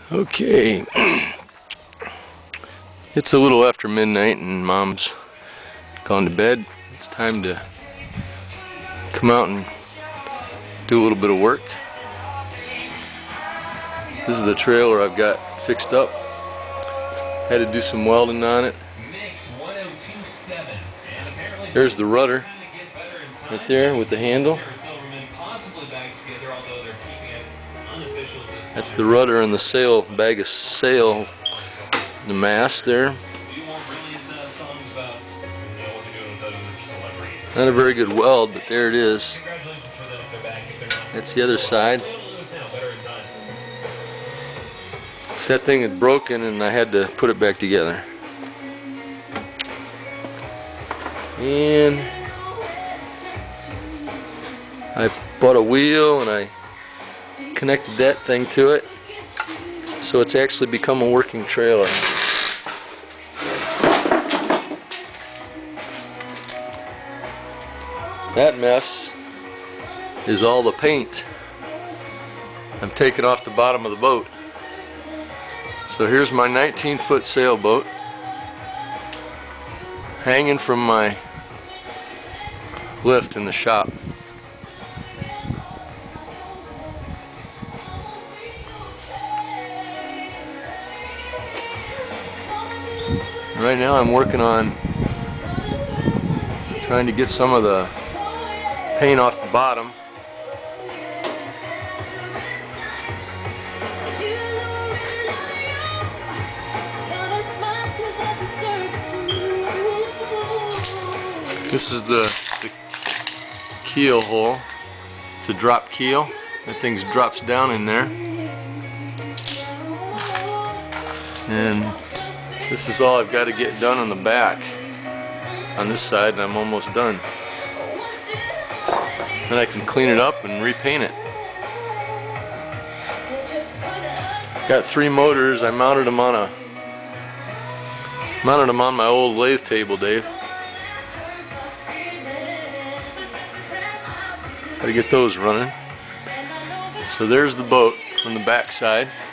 Okay, it's a little after midnight and Mom's gone to bed. It's time to come out and do a little bit of work. This is the trailer I've got fixed up. Had to do some welding on it. There's the rudder right there with the handle. That's the rudder and the sail, bag of sail, the mast there. Not a very good weld, but there it is. That's the other side. That thing had broken and I had to put it back together. And I bought a wheel and I connected that thing to it, so it's actually become a working trailer. That mess is all the paint I'm taking off the bottom of the boat. So here's my 19-foot sailboat hanging from my lift in the shop. Right now I'm working on trying to get some of the paint off the bottom. This is the keel hole. It's a drop keel. That thing drops down in there. And this is all I've got to get done on the back. On this side, and I'm almost done. Then I can clean it up and repaint it. Got 3 motors. I mounted them on my old lathe table, Dave. Got to get those running. So there's the boat from the back side.